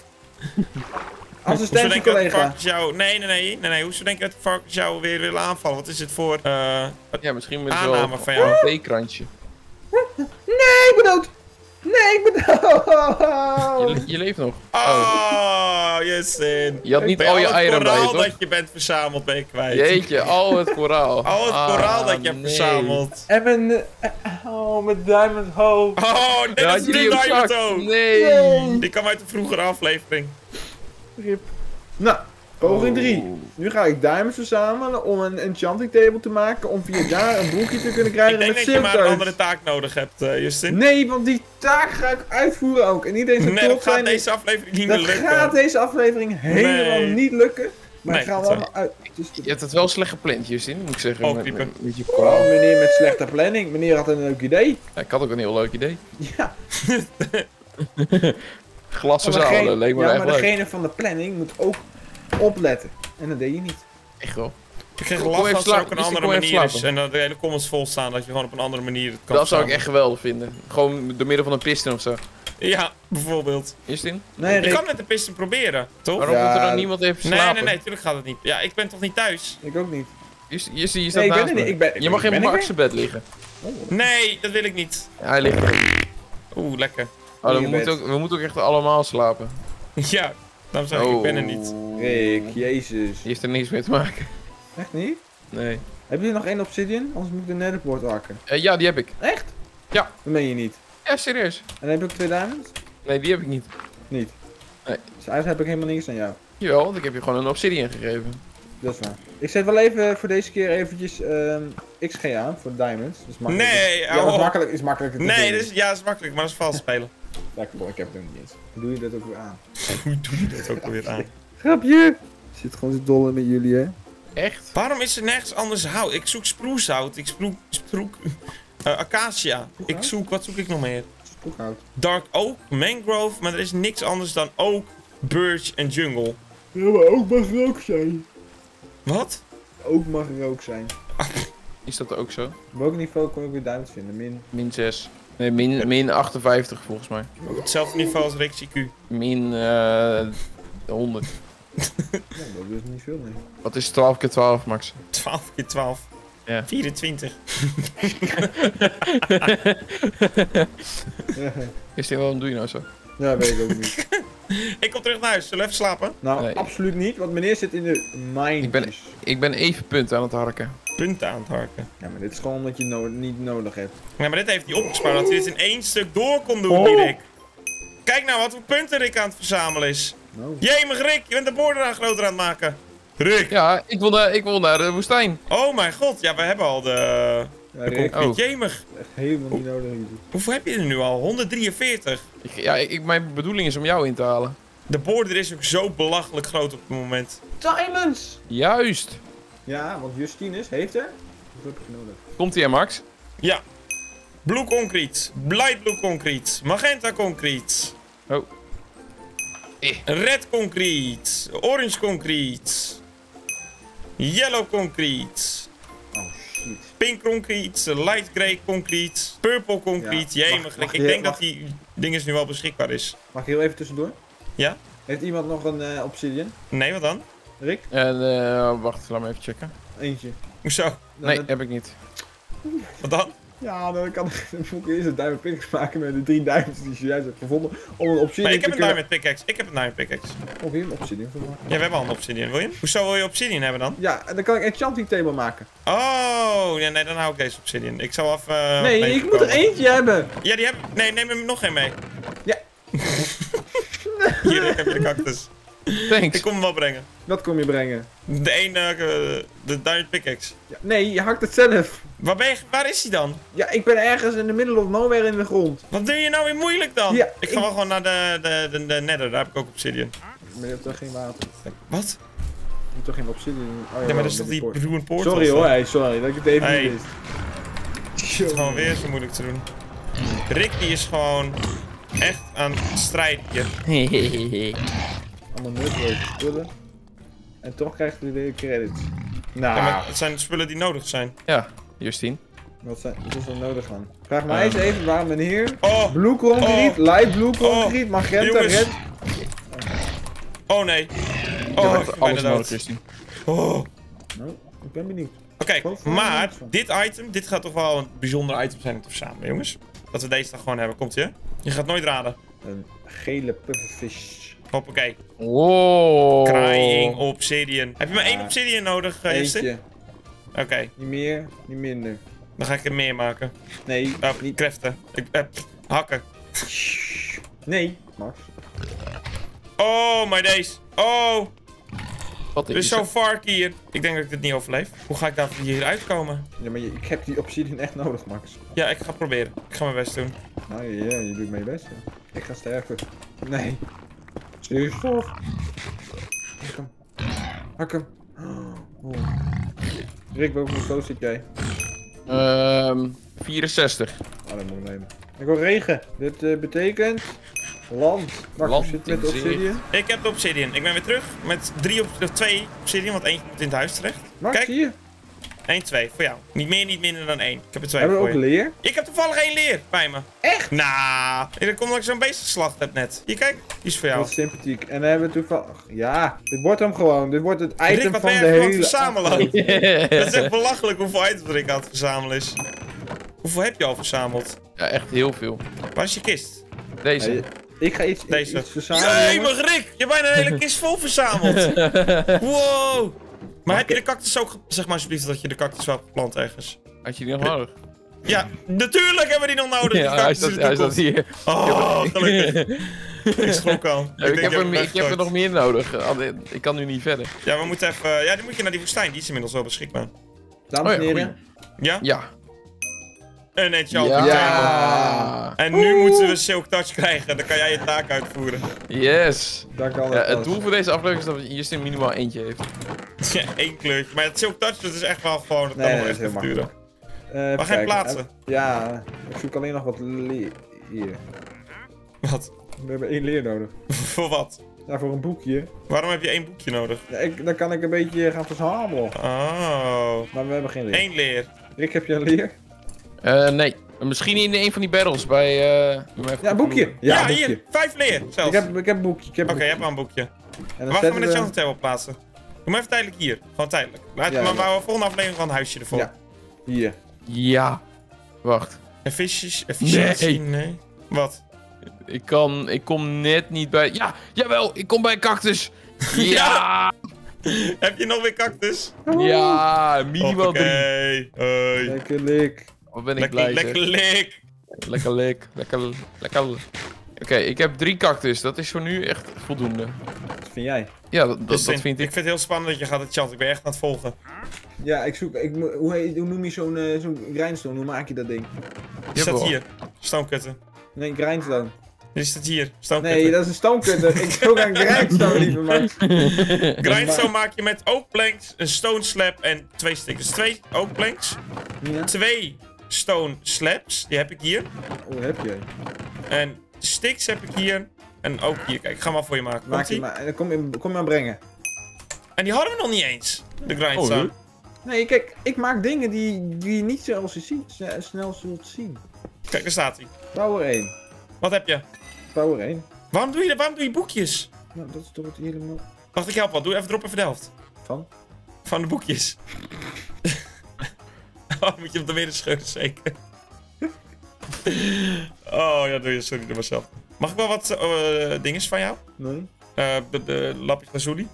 Assistentie collega. Jou... Nee, nee, nee, nee, nee. Hoezo denk je dat de varkens jou weer willen aanvallen? Wat is het voor uh, ja, misschien met aanname wel van jou? een theekrantje. Nee, ik ben dood! Nee, ik ben dood! Je, je leeft nog. Oh, Justin. Je had niet ben al je al het eieren bij je, koraal toch? dat je bent verzameld ben je kwijt. Jeetje, al het koraal. Al het Ah, koraal dat je hebt nee. verzameld. En mijn... Uh, oh, mijn diamond hoofd. Oh, Ja, dit is die de op zak. Diamond Toe. Nee. Nee. Die kwam uit de vroegere aflevering. Rip. Nou, poging drie. Oh. Nu ga ik diamonds verzamelen om een enchanting table te maken. Om via daar een broekje te kunnen Ik krijgen denk met dat je maar een silk. andere taak nodig hebt, uh, Justin. Nee, want die taak ga ik uitvoeren ook. En iedereen zou Nee, trots dat gaat zijn. deze aflevering niet meer Dat lukken. gaat deze aflevering helemaal Nee. niet lukken. Maar Nee, gaan we dat allemaal uit. Dus Je hebt het wel slecht gepland, Justin, moet ik zeggen. Oh, met, Pieper. met, met je oh, koraal. meneer met slechte planning. Meneer had een leuk idee. Ja, ik had ook een heel leuk idee. Ja, Glas maar verzamelen, degene, leek me ja, echt maar leuk. degene van de planning moet ook opletten. En dat deed je niet. Echt wel. Ik kreeg Kom lach even als er slapen, ook een Justin, andere kom even manier is. slapen. En dat de hele comments vol staan dat je gewoon op een andere manier het kan Dat zou ik verzamelen. echt geweldig vinden. Gewoon door middel van een piston of zo. Ja, bijvoorbeeld. Justin? Nee, Je Rick, kan met de piston proberen, toch? Waarom Ja, moet er dan niemand even Nee, slapen? nee, nee, tuurlijk gaat het niet. Ja, ik ben toch niet thuis? ik ook niet. Justin, Justin, je staat Nee, ik ben naast er niet. me. Ik ben- Je mag ben in ik Max' er? bed liggen. Oh, Nee, dat wil ik niet. Ja, hij ligt er. Oeh, lekker. Oh, dan In je moet bed. ook, we moeten ook echt allemaal slapen. Ja, daarom zeg ik, ik ben er niet. Rick, jezus. Die heeft er niks mee te maken. Echt niet? Nee. Heb je nog één obsidian? Anders moet ik de netherpoort hakken. Eh, ja, die heb ik. Echt? Ja. Dat meen je niet. Ja, serieus. En heb je ook twee diamonds? Nee, die heb ik niet. Niet. Nee. Dus eigenlijk heb ik helemaal niks aan jou. Jawel, want ik heb je gewoon een obsidian gegeven. Dat is waar. Ik zet wel even voor deze keer eventjes ehm, X G aan voor diamonds. Dat is makkelijk. Nee, ja, hou dat is op. makkelijk, is makkelijker te Nee, vinden. dus, ja, dat is makkelijk, maar dat is vals spelen. Lekker hoor, ik heb het ook niet eens. Hoe doe je dat ook weer aan? Hoe doe je dat ook alweer aan? Grapje! Ik zit gewoon te dollen met jullie, hè? Echt? Waarom is er nergens anders hout? Ik zoek sprucehout, ik zoek, zoek uh, acacia. Ik zoek, wat zoek ik nog meer? Spookhout. Dark oak, mangrove, maar er is niks anders dan oak, birch en jungle. Ja, maar ook mag er ook zijn. Wat? Ook mag er ook zijn. Is dat ook zo? Op welk niveau kon ik weer diamonds vinden? Min. Min zes. Nee, min, min achtenvijftig volgens mij. Op hetzelfde niveau als Rick C Q. Min eh honderd. Ja, dat is niet veel, nee. Wat is twaalf keer twaalf, Max? twaalf keer twaalf. Ja. vierentwintig. Justin, waarom doe je nou zo? Ja, weet ik ook niet. Ik kom terug naar huis, zullen we even slapen? Nou, Nee. absoluut niet, want meneer zit in de mine. Ik ben, ik ben even punten aan het harken. Punten aan het harken. Ja, maar dit is gewoon omdat je no niet nodig hebt. Ja, maar dit heeft hij opgespaard, dat hij dit in één stuk door kon doen, Oh. die Rick. Kijk nou wat voor punten Rick aan het verzamelen is. Nou. Jemig Rick, je bent de borden aan groter aan het maken. Rick. Ja, ik wil naar, ik wil naar de woestijn. Oh mijn god, ja, we hebben al de... Ja, de Rick, Oh. concrete. Jemig. echt helemaal niet nodig. Hier. Hoeveel heb je er nu al? honderddrieënveertig. Ik, ja, ik, mijn bedoeling is om jou in te halen. De border is ook zo belachelijk groot op het moment. Diamonds! Juist. Ja, want Justinus heeft er. Wat heb ik nodig? Komt ie, hè, Max? Ja. Blue concrete, light blue concrete, magenta concrete. Oh. Eh. Red concrete, orange concrete. Yellow concrete. Oh shit. Pink concrete, light grey concrete, purple concrete. Ja, Jemig wacht, Rick, wacht, ik ja, denk wacht. dat die ding nu wel beschikbaar is. Mag ik heel even tussendoor? Ja? Heeft iemand nog een eh, obsidian? Nee, wat dan? Rick? En, eh, wacht, laat me even checken. Eentje. Hoezo? Nou, Nee, dat- heb ik niet. Wat dan? Ja, dan kan ik dan moet ik eerst een diamond pickaxe maken met de drie diamonds die je juist hebt gevonden. Om een obsidian Nee, ik heb te een kunnen... diamond pickaxe. Ik heb een diamond pickaxe. Of hier een obsidian voor maken. Ja, we hebben al een obsidian. Wil je? Hoezo wil je obsidian hebben dan? Ja, en dan kan ik een enchanting table maken. Oh, ja, nee, dan hou ik deze obsidian. Ik zal even... uh, nee, mee ik moet er komen. eentje hebben. Ja, die heb ik. Nee, neem er nog één mee. Ja. Hier, ik heb je de cactus. Thanks. Ik kom hem wel brengen. Wat kom je brengen? De ene, uh, de diamond pickaxe. Ja, nee, je hakt het zelf. Waar, ben je, waar is hij dan? Ja, ik ben ergens in de middle of nowhere in de grond. Wat doe je nou weer moeilijk dan? Ja, ik ga ik- wel gewoon naar de, de, de, de nether, daar heb ik ook obsidian. Maar je hebt toch geen water? Wat? Je hebt toch geen obsidian? Oh, Ja, maar dat wel, is toch met die poort. ruined portal? Sorry hoor, hey, sorry dat ik het even Hey. niet wist. Het is gewoon weer zo moeilijk te doen. Rick die is gewoon echt aan het strijden hier. Allemaal nutteloze spullen. En toch krijgt hij weer credits. Nou, Ja, maar het zijn spullen die nodig zijn. Ja, Justine. wat, zijn, wat is er nodig aan? Vraag mij eens even waarom meneer Oh, blue concrete, light blue concrete, magenta, jongens. red. Oh nee. Ik Oh, heb ik echt ben bijna alles nodig, dood. Christine. Oh. Nou, ik ben benieuwd. Oké, Wat voor maar iets van? dit item, dit gaat toch wel een bijzonder item zijn om te verzamelen, jongens. Dat we deze dan gewoon hebben. Komt ie, hè? Je gaat nooit raden. Een gele pufferfish. Hoppakee. Wow. Crying obsidian. Heb je maar één Ja. obsidian nodig, uh, Justin? Eentje. Oké, Niet meer, niet minder. dan ga ik er meer maken. Nee, Oh, niet. kreften. Ik, eh, pff, hakken. Nee, Max. Oh, my days. Oh, Wat er is is zo'n het? vark hier. Ik denk dat ik dit niet overleef. Hoe ga ik daar hier uitkomen? Ja, maar je- ik heb die obsidian echt nodig, Max. Ja, ik ga het proberen. Ik ga mijn best doen. Nou ja, je doet mee best. Ja. Ik ga sterven. Nee. Zuurstof. Hak hem. Hak hem. Oh. Rick, welke foto zit jij? Ehm, vierenzestig. Oh, dat moet ik nemen. Ik wil regen. Dit uh, betekent... Land. Max, Land hoe zit het met in obsidian? Ik heb de obsidian. Ik ben weer terug met drie op, of twee obsidian, want eentje moet in het huis terecht. Max, Kijk. hier. één, twee, voor jou. Niet meer, niet minder dan één. Ik heb er twee Hebben we voor ook je. leer? Ik heb toevallig één leer bij me. Echt? Nou, dat komt omdat ik zo'n beest geslacht heb net. Hier, kijk. Die is voor jou. Wat sympathiek. En dan hebben we toevallig... Ja, dit wordt hem gewoon. Dit wordt het Rick, item wat van ben de jij gewoon hele... verzamelen? Dat is echt belachelijk hoeveel items Rick aan het verzamelen is. Hoeveel heb je al verzameld? Ja, echt heel veel. Waar is je kist? Deze. Nee, ik ga iets, Deze. iets verzamelen. Nee, jongens. maar Rick! Je hebt bijna een hele kist vol verzameld. Wow. Maar heb je de cactus ook... ge- Zeg maar alsjeblieft dat je de cactus wel hebt geplant ergens. Had je die nog nodig? Ja, natuurlijk hebben we die nog nodig. Die Ja, hij cactus staat, in de hij staat toekomst. hier. Oh, gelukkig. Ik schrok al. Ja, ik, denk, heb je er, hebt hem ik heb er weggegooid. nog meer nodig. Alleen, ik kan nu niet verder. Ja, we moeten even... Ja, die moet je naar die woestijn. Die is inmiddels wel beschikbaar. Dames en Oh ja, heren. Ja? Ja. Een enchant Ja. table. ja. En nu moeten we Silk Touch krijgen. Dan kan jij je taak uitvoeren. Yes. Daar kan Ja, het het pas. doel voor deze aflevering is dat Justin minimaal eentje heeft. Ja, één kleurtje. Maar het Silk Touch, dat is echt wel gewoon... Dat Nee, kan nee, nog dat is echt heel even duren. Eh, even Waar ga je kijken. plaatsen? Eh, Ja, ik zoek alleen nog wat leer. Hier. Wat? We hebben één leer nodig. Voor wat? Ja, voor een boekje. Waarom heb je één boekje nodig? Ja, ik, dan kan ik een beetje gaan verzamelen. Oh. Maar we hebben geen leer. Eén leer. Rick, heb je een leer? Eh, nee. Misschien in een van die barrels bij... eh doe maar even Ja, een boekje. opnoemen. Ja, Ja, een boekje. hier. Vijf leer zelfs. Ik heb, ik heb een boekje. Ik heb Oké, een je boekje. hebt wel een boekje. En dan Waar gaan we zetten de we- enchanted table plaatsen? Doe maar even tijdelijk hier. Gewoon tijdelijk. Laat Ja, maar ja. maar we volgende aflevering gewoon een huisje ervoor. Ja. Hier. Ja. Wacht. Efficiëntie? Efficiëntie? Nee. Wat? Ik kan... Ik kom net niet bij... Ja! Jawel! Ik kom bij cactus! Ja! Heb je nog weer cactus? Ja! Minimaal drie. Oké. Hoi. Lekker lik. Wat ben ik Lekker, blij, lekker zeg. lik. Lekker lik. Lekker... Lekker... Oké, ik heb drie cactus. Dat is voor nu echt voldoende. Wat vind jij? Ja, dat, dat, Dus dat in- vind Ik ik. vind het heel spannend dat je gaat het chat. Ik ben echt aan het volgen. Ja, ik zoek... Ik, mo- hoe, heet- hoe noem je zo'n eh, zo'n grindstone? Hoe maak je dat ding? Die staat Jawel. hier. Stoomkutten. Nee, grindstone. Die staat hier. Stoomkutten. Nee, dat is een stonecutter. Ik zoek een grindstone, lieve Max. Grindstone maak je met oak planks, een stone slab en twee sticks. Dus twee oak planks, Ja. twee stone slabs, die heb ik hier. Oh, heb jij. En sticks heb ik hier. En ook hier, kijk, ik ga hem al voor je maken. Maak Komt je ie? maar. En dan kom je, kom je maar brengen. En die hadden we nog niet eens, de grindstone. Oh, Nee, kijk, ik maak dingen die, die je niet snel, zien, sne- snel zult zien. Kijk, daar staat hij. Power één. Wat heb je? Power één. Waarom doe je, waarom doe je boekjes? Nou, dat is toch het helemaal Wacht, ik help wel. Doe even drop even de helft. van. Van de boekjes. Oh, moet je hem er weer scheuren, zeker. Oh, ja, doe je. Sorry, doe maar zelf. Mag ik wel wat uh, dinges van jou? Nee. Uh, de, de lapis lazuli?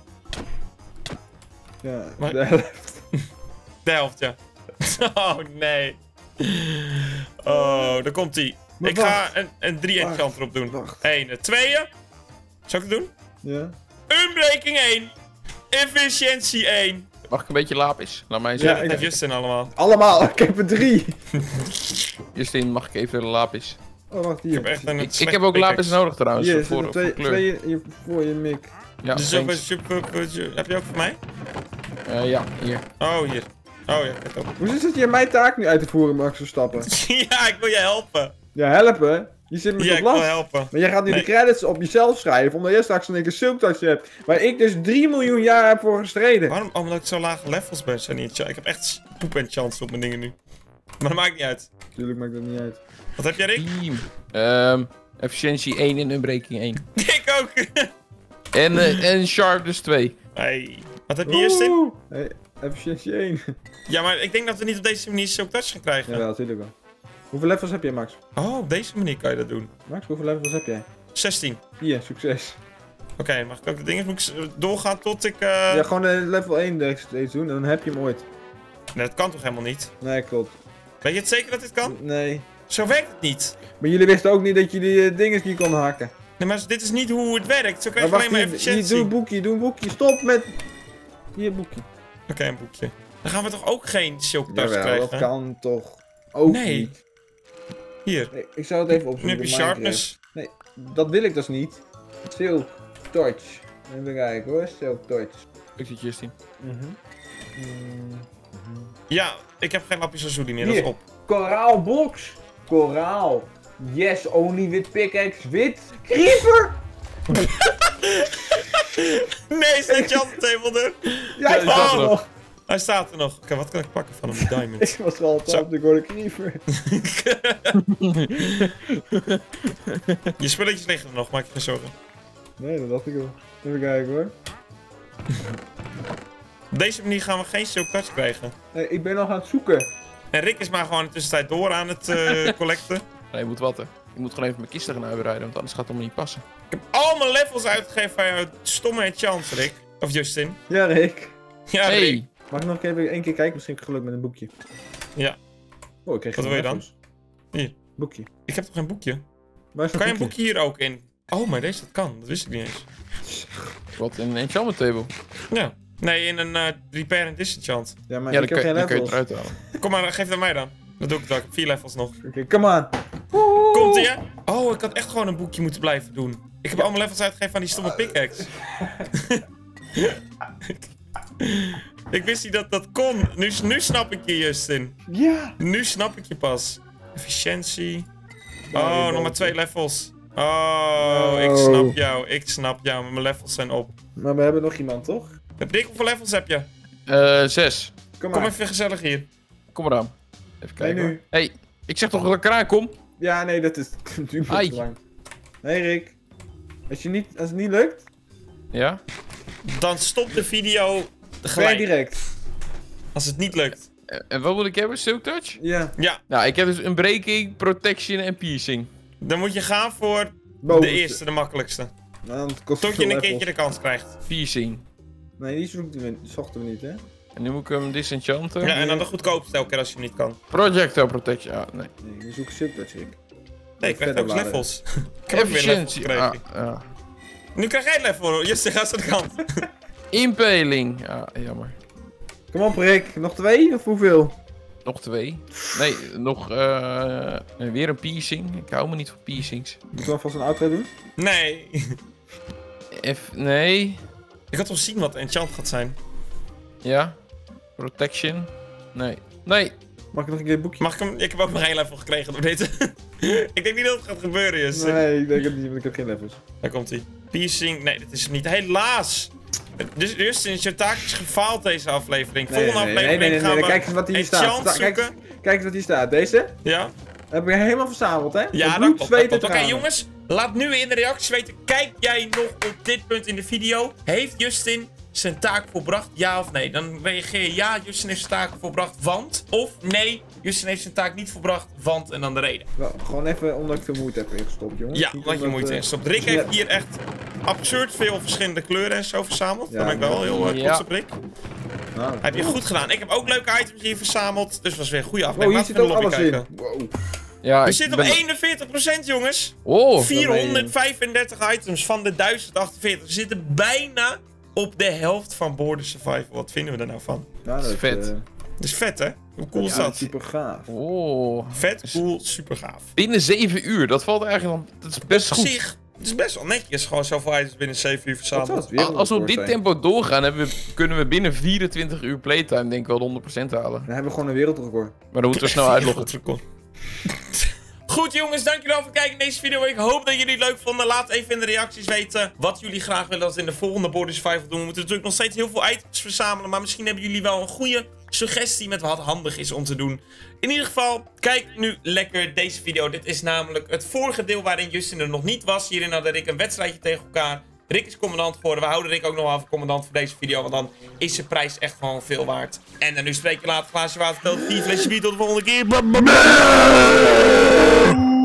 Ja, Maar- de helft. De helft, ja. Oh, nee. Oh, daar komt hij. Maar Ik ga wacht. een, een drie Wacht. enchant erop doen. Wacht. Eén, tweeën. Zal ik het doen? Ja. Unbreaking één. Efficiëntie één. Mag ik een beetje lapis? Laat mij Ja, zeggen. Dat ik- heeft Justin allemaal. Allemaal, ik heb er drie. Justin, mag ik even de lapis? Oh, wacht, hier. Ik heb echt een Ik, ik slechte heb ook lapis pickaxe. nodig trouwens. Hier, voor, zitten voor twee, kleur. twee hier voor je, Mick. Ja, Dus ook thanks. een super- Heb je ook voor mij? Eh, ja, hier. Oh, hier. Oh ja, kijk op. Hoe zit je mijn taak nu uit te voeren, Max Verstappen? Ja, ik wil je helpen. Ja, helpen. Je zit me Ja, tot ik wil last. helpen. Maar jij gaat nu Nee. de credits op jezelf schrijven, omdat jij straks een keer Silktouch hebt. Waar ik dus drie miljoen jaar heb voor gestreden. Waarom? Oh, omdat ik zo lage levels ben, zijn niet. Ik heb echt poep en chance op mijn dingen nu. Maar dat maakt niet uit. Tuurlijk maakt dat niet uit. Wat heb jij, Rick? Team. Ehm efficiëntie één en unbreaking één. Ik ook. En, uh, en Sharpness twee. Hey. Wat heb je eerst in? Hey, efficiëntie één. Ja, maar ik denk dat we niet op deze manier Silk Touch gaan krijgen. Ja, natuurlijk wel. Hoeveel levels heb jij, Max? Oh, op deze manier kan je dat doen. Max, hoeveel levels heb jij? zestien. Hier, succes. Oké, okay, mag ik ook de dingen moet ik doorgaan tot ik... Uh... Ja, gewoon uh, level één steeds doen en dan heb je hem ooit. Nee, dat kan toch helemaal niet? Nee, klopt. Weet je het zeker dat dit kan? Nee. Zo werkt het niet. Maar jullie wisten ook niet dat je die uh, dingen niet kon hakken. Nee, maar dit is niet hoe het werkt. Zo krijg je maar alleen maar hier, efficiëntie. hier, doe een boekje, doe een boekje. Stop met... Hier, boekje. Oké, okay, een boekje. Dan gaan we toch ook geen Silk Touch Jawel, krijgen? dat kan toch ook nee. niet. Hier. Nee, ik zou het even opzoeken. Nu heb je Sharpness. Nee, dat wil ik dus niet. Silk Touch. Even kijken hoor, Silk Touch. Ik zie Justin. Mm-hmm. Mm-hmm. Ja, ik heb geen lapjes Azuli meer, Hier. dat is op. Koraalbox. Koraal. Yes, only with pickaxe wit. Creeper! Nee, staat je table er? Ja, hij Ja, staat er oh. nog. Hij staat er nog. Oké, okay, wat kan ik pakken van hem? Diamond. Ik was er al Zo. op de Golden Creeper. Je spulletjes liggen er nog, maak je geen zorgen. Nee, dat dacht ik wel. Even kijken hoor. Op deze manier gaan we geen Silk Touch krijgen. Nee, ik ben nog aan het zoeken. En Rick is maar gewoon in de tussentijd door aan het uh, collecten. Nee, je moet wat, hè. Ik moet gewoon even mijn kisten gaan uitbreiden, want anders gaat het allemaal niet passen. Ik heb al mijn levels uitgegeven van jouw stomme enchant, Rick. Of Justin. Ja, Rick. Ja, Rick. Hey! Mag ik nog even één keer kijken? Misschien heb ik geluk met een boekje. Ja. Oh, ik kreeg Wat geen wil je dan? levels. Hier. Boekje. Ik heb toch geen boekje? Waar is dat Kan je een boekje hier ook in? Oh, maar deze dat kan. Dat wist ik niet eens. Wat, in een enchantment table? Ja. Nee, in een uh, repair and disenchant. Ja, maar Ja, ik dan heb kun, geen dan kun je levels. het eruit halen. Kom maar, geef het aan mij dan. Dat doe ik wel. Ik heb vier levels nog. Oké, okay, come on. Komt ie, hè? Oh, ik had echt gewoon een boekje moeten blijven doen. Ik heb allemaal levels uitgegeven aan die stomme pickaxe. Ik wist niet dat dat kon. Nu, nu snap ik je, Justin. Ja. Nu snap ik je pas. Efficiëntie. Ja, Oh, die nog maar boven. twee levels. Oh, ik Oh. snap jou. Ik snap jou. Maar mijn levels zijn op. Maar we hebben nog iemand, toch? Rick, hoeveel levels heb je? Eh, zes. Kom Kom maar. even gezellig hier. Kom maar aan. Even Nee, kijken. nu. hoor. Hey, ik zeg toch dat ik eraan kom? Ja, nee, dat is natuurlijk Ai. te lang. Hey Rick. Als, je niet, als het niet lukt, Ja? Dan stop de video ga gelijk. direct. Als het niet lukt. En en wat moet ik hebben? Silk Touch? Ja. Ja, Nou, ik heb dus een breaking, protection en piercing. dan moet je gaan voor Bovenste. de eerste, de makkelijkste. Nou, het kost Tot je veel een levels. keertje de kans krijgt. Piercing. Nee, die zochten we, zochten we niet, hè? En nu moet ik hem disenchanten. Ja, en dan de goedkoopste elke keer als je hem niet kan. Projectile protection. Ja, nee. Nee, we zoeken Silk Touch, Rick. Nee, ik krijg Verder ook bladeren. levels. Ik heb ook weer levels Efficiëntie. gekregen. Ah, ja. Nu krijg jij level, Justin, ga eens aan de kant. Impaling. Ja, jammer. Kom op, Rick. Nog twee of hoeveel? Nog twee. Nee, nog eh nee, weer een piercing. Ik hou me niet van piercings. Moeten we alvast een outro doen? Nee. F, nee. Ik had wel zien wat enchant gaat zijn. Ja. Protection. Nee. Nee. Mag ik nog een keer een boekje? Mag ik hem? Ik heb ook nog één level gekregen door dit. Ik denk niet dat het gaat gebeuren, Justin. Nee, ik denk het niet, want ik heb geen levels. Daar komt hij. Piercing. Nee, dat is hem niet. Helaas. Dus Justin, je taak is gefaald deze aflevering. Nee, Volgende nee, nee, aflevering nee, nee, gaan nee, we kijk eens wat hier staat. enchant Sta- kijk, zoeken. kijk eens wat hier staat. Deze Ja? heb ik helemaal verzameld, hè? Ja, Met dat bloed, klopt. zweet dat en klopt. Oké, tranen. jongens. Laat nu in de reacties weten. Kijk jij nog op dit punt in de video? Heeft Justin zijn taak volbracht? Ja of nee? Dan reageer je ja, Justin heeft zijn taak volbracht, want. Of nee, Justin heeft zijn taak niet volbracht, want. En dan de reden. Wel, gewoon even omdat ik veel moeite heb ingestopt, jongens. Ja, Niet wat je omdat, moeite eh, in stopt. Rick ja. heeft hier echt absurd veel verschillende kleuren en zo verzameld. Ja, Daar ben ik wel heel uh, ja. trots op, Rick. Nou, Heb je goed gedaan. Ik heb ook leuke items hier verzameld. Dus was weer een goede wow, aflevering. hier Laten zit we ook in de alles lobby in. kijken. Wow. Ja, We ik zitten op ben- eenenveertig procent, jongens. Oh. vierhonderdvijfendertig items van de duizend achtenveertig. We zitten bijna op de helft van Border Survival. Wat vinden we er nou van? Nou, dat is vet. eh, Dat is vet, hè? Hoe cool is ja, dat? super gaaf. Oh. Vet, cool, super gaaf. Binnen zeven uur. Dat valt eigenlijk dan. Dat is best Op goed. zich, het is best wel netjes. Gewoon zoveel items binnen zeven uur Wat zou verzameld. het weer Als we op dit zijn? tempo doorgaan, hebben we, kunnen we binnen vierentwintig uur playtime denk ik wel de honderd procent halen. Dan hebben we gewoon een wereldrecord. Maar dan moeten we snel uitloggen. Goed jongens, dankjewel voor het kijken naar deze video. Ik hoop dat jullie het leuk vonden. Laat even in de reacties weten wat jullie graag willen dat we in de volgende Border Survival doen. We moeten natuurlijk nog steeds heel veel items verzamelen. Maar misschien hebben jullie wel een goede suggestie met wat handig is om te doen. In ieder geval, kijk nu lekker deze video. Dit is namelijk het vorige deel waarin Justin er nog niet was. Hierin had ik een wedstrijdje tegen elkaar. Rick is commandant geworden. We houden Rick ook nog wel voor commandant voor deze video. Want dan is zijn prijs echt gewoon veel waard. En dan nu spreek je later. Glaasje water, telt die flesje bier. Tot de volgende keer.